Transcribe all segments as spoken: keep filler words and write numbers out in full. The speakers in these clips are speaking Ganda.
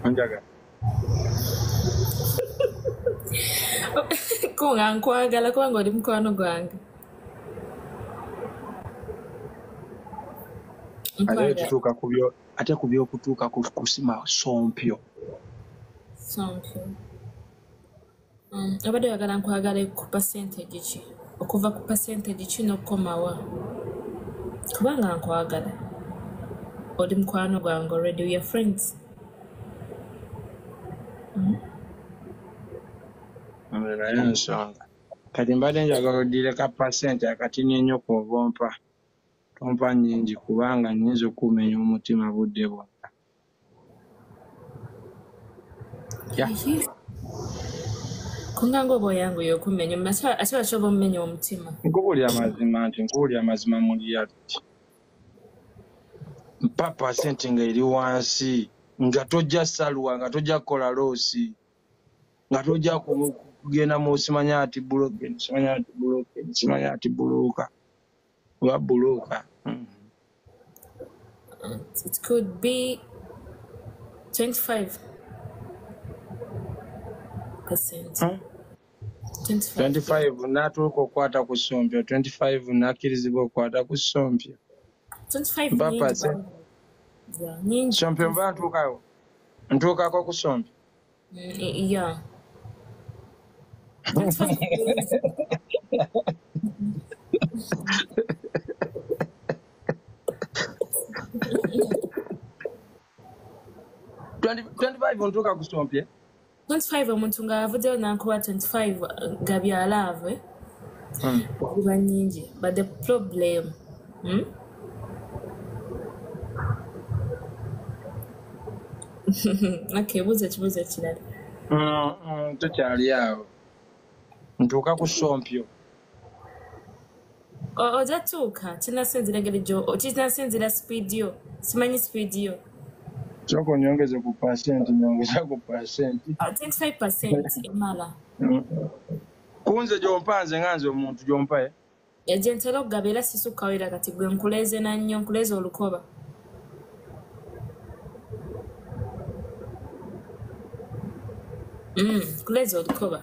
Onjaga. Kunga nkwagala kubanga oli mukwano gwange. Ate tutuuka ku byo ate ku by'okutuuka ku kusima sompyo. Sompyo. Um, abadde oyagala nkwagala ku percentage ki? Okuva ku percentage ki n'okukomawa? Kubanga nkwagala. Oli mukwano gwange already, we are friends. Naye nsonga. Kati mbadde njagala oddire ka pasenti akatini ennyo kw'oba ompa. Tompa nnyingi kubanga nnyinza okumenya omutima budde bwonna. Ya. Kunga ng'oba oyanguye okumenya ate waky'oba omumenya omutima. Nkubulya amazima nti nkubulya amazima mu reality. Mpa pasenti nga eri wansi nga tojja salwa nga tojja kukola loosi nga tojja kugenda mu simanya ati buloke simanya ati buloke simanya ati buluka wa buluka. It could be twenty-five percent. Hmm? twenty-five natuuka okwata ku sompyo twenty-five nakkirizibwa okwata ku sompyo. twenty-five nyingi. Sompyo mba ntuukayo. Ntuukako ku sompyo. Yeah. twenty-five ntuuka ku sompyo. twenty-five omuntu ng'avuddeyo n'ankuba twenty-five nga byalaave. Kuba nyingi. But the problem, hmm? Okay, buuza kibuuzo kirala. Tokyali awo. Ntuuka ku sompyo. Ojja tuuka kinasinzira engeri gyo kinasinzira speed yo. Simanyi speed yo. Soko onyongeze ku percent nyongeza ku percent. twenty-five percent emala. Kunze gyompanze nga nze omuntu gyompa ye. Eje ntera okugaba era sisukawera kati gwe nkuleeze na nnyo nkuleeze olukoba. Mm, nkuleeze olukoba.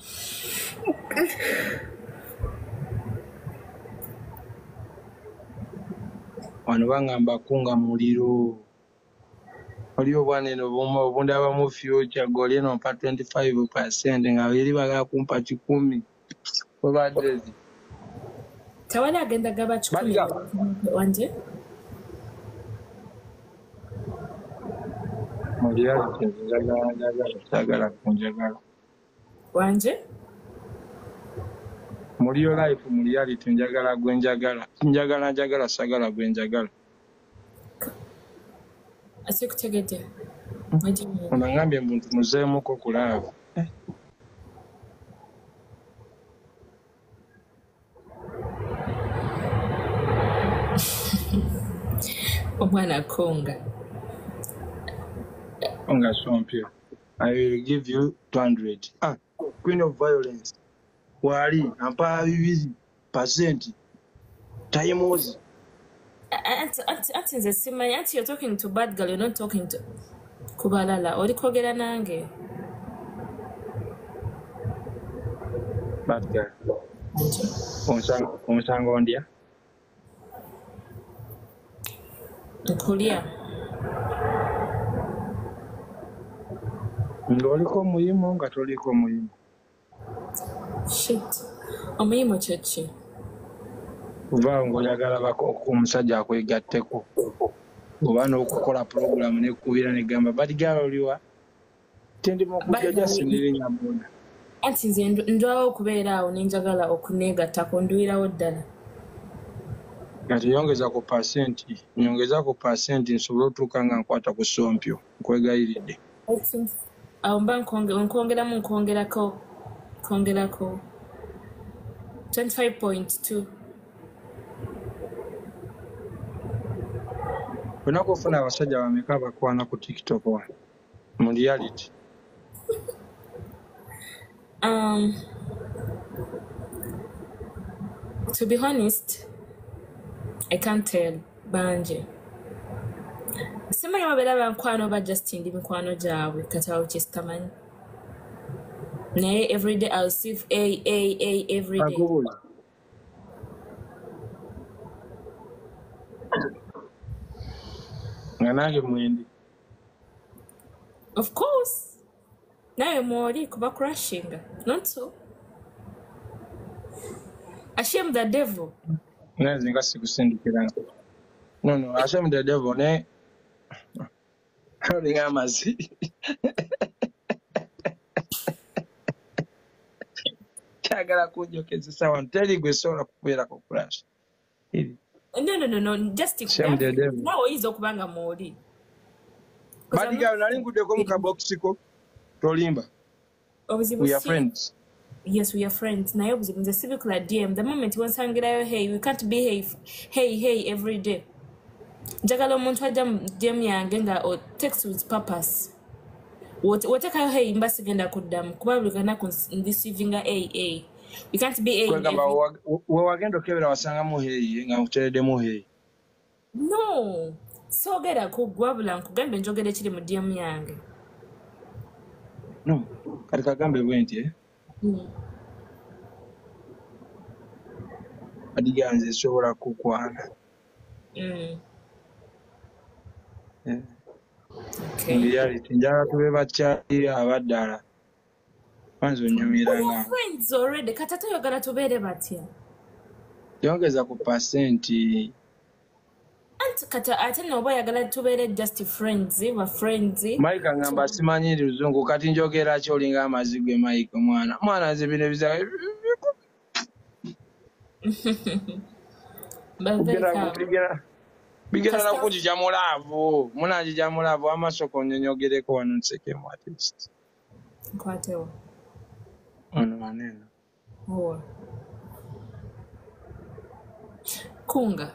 Wano bangamba kunga muliro. Oli obwana eno obundaba mu future goli eno mpa twenty-five percent nga beri bagala kumpa kikumi. Obadde zi. Tawala agenda gaba kikumi wanje. Mulira njagala njagala njagala kunjagala. Wanje? Muri yo life mu reality njagala gwe njagala. Njagala njagala sagala gwe njagala. Asikutegete. Unangambye muntu muzeemu ko kulava. Omwana Kunga. Kunga sompyo. I will give you two hundred. Ah, queen of violence. Wali ampa bibiri percent. Tayemozi. Auntie, auntie, auntie nze simanyi. Auntie, you're talking to bad girl, you're not talking to kubalala. Oli kwogera nange. Bad girl. Onsanga onsanga ondya. Nkulya. Ng'oliko muyimu nga toliko muyimu. Shit. Omuyimu kye ki? Kuva ng'oyagala bako omusajja akwegatteko. Oba n'okukola program n'ekubira n'egamba bad girl oliwa? Tendi mu kujja sindiri nyabona. Anti nze ndwawo okubeera awo nenjagala okuneegattako nduwirawo ddala. Kati yongeza ku percent, nyongeza ku percent nsobole otuuka nga nkwata ku sompyo. Nkwegayiridde. Awo mba nkongeramu nkongerako kongerako twenty-five point two. Kuna kufuna abasajja bameka bakwana ku TikTok wa mu reality. Um, to be honest, I can't tell. Banje. simanyi babeera bankwano ba just ndi mikwano gyabwe kati awo kyesitamanyi naye everyday I'll receive a a a everyday Akubuuza. Nga nange mwendi. of course nawe mwoli kuba crashinga not so ashame the devil Neze nga sikusindikira. No, no, ashame the devil ne. Olinga amazi. Kyagala kunjokezesa wano teri gwe sobola kubeera ku crash. no no no no just Shame the devil. nawe oyinza okuba nga mwoli Badiga nali nguddeko mu kabokisiko tolimba. obuzibu We are si- friends. yes we are friends naye obuzibu nze sibikula D M the moment wonsangirayo hey we can't be hey hey hey every day njagala omuntu ajja mu D M yange nga o text with purpose Wote- wotekayo hey mba sigenda kuddamu kuba buli kanaku ndisivinga hey hey we can't be hey Kwegamba every- we wagenda okebera wasangamu heyi nga nkutereddemu heyi. no soogera kugwabula nkugambe njogera ekiri mu D M yange No, kati kagambe bwe nti eh? Mm. Badiga nze sobola kukwana. Mm. Eh. Okay. In reality njagala tube bakyali abaddala. Kwanza onyumira We nga are friends already kati ate oyagala tubeere batya yongeza ku pasenti. anti kati ate nooba oyagala tubeere just friends ba friends Mike ngamba simanyi luzungu kati njogera ki olinga amazzi gwe Mike mwana. Mwana nze bino biza But very bigera calm. bigera bigera Kasita- na kujja mulaavu. Munajja mulaavu amasoko nnyonyogereko wano nsekemu at least. Nkwatewo. Ono maneno. Owa. Kunga.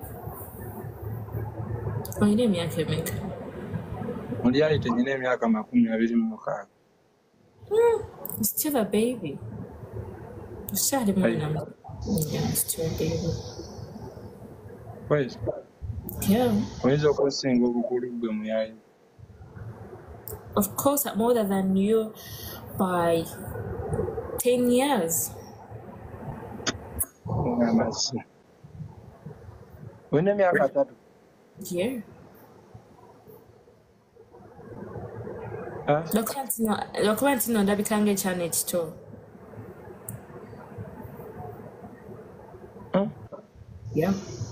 Olina emyaka emeka? Mu reality nyina emyaka makumi abiri mu mukaaga. You're still a baby. Ukyali mwana muto. Yeah, still a baby. Kwezi Yeah. oyinza okusinga obukulu gwe muyayi. Of course, I'm older than you by ten years. Amazzi. Olina emyaka tatu. Yeah. Ah? Lwakuba nti no- lwakuba nti no ndabika ng'ekyana ekito. Huh? Yeah.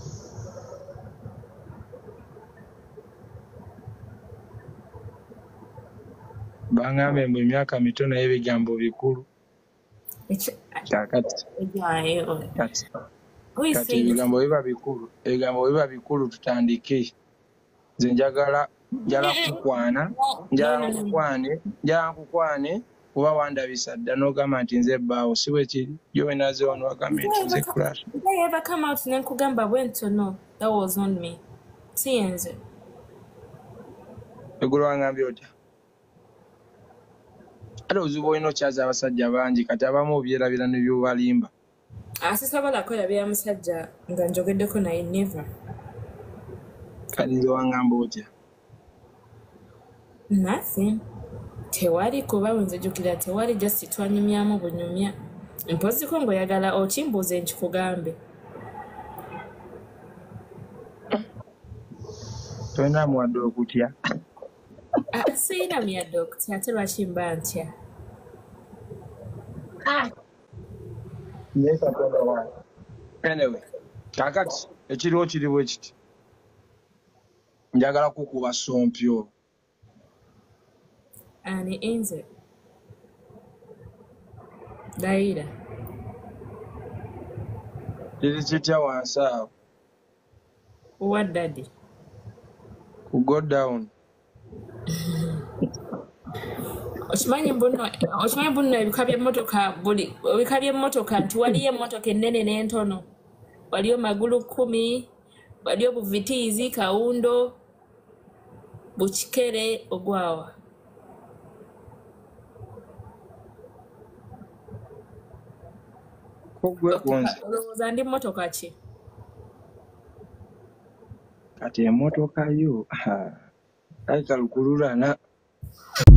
Bangambye mbu emyaka mitono y'ebigambo bikulu. Ekyo- Kakati Yeah. kati Who is kati saying it? ebigambo biba bikulu. Ebigambo biba bikulu tutandike. Nze njagala njala kukwana njala nkukwane njala nkukwane kuba wandabisa dda n'ogamba nti nze bbaawo si bwe kiri yo wenaze wano wagambye nti nze crash. Did I ever come out and kugamba went to no? That was on me. Si yenze. Eggulo wangambye otya? Ate obuzibu olina okyaza abasajja bangi kati abamu obyerabira ne by'obalimba. Asisobola kwerabira musajja nga njogeddeko naye never. Kati nze wangamba otya? Nothing. Tewali kuba wenzijukira tewali just twanyumyamu bunyumya. Mpoziko ng'oyagala okimbuuze nkikugambe. Tolina muwadde okutya. Ah, siyina myadde okutya ate lwaki mba ntya. Naye Katonda wange. Anyway, kaakati ekiriwo kiri bwe kiti. Njagala kukuba sompyo. Ani enze. Dayira. Kiri kitya wansi awo What daddy? ku go down. Okimanyi mbuno okimanyi mbuno ebika by'emmotoka buli ebika by'emmotoka nti waliyo emmotoka ennene n'entono. Waliyo magulu kumi, waliyo buvitiizi, kawundo, bukikere, ogwawa. Kugwe kunze. Olowooza ndi mmotoka ki? Kati emmotoka yo. ayi kalukululana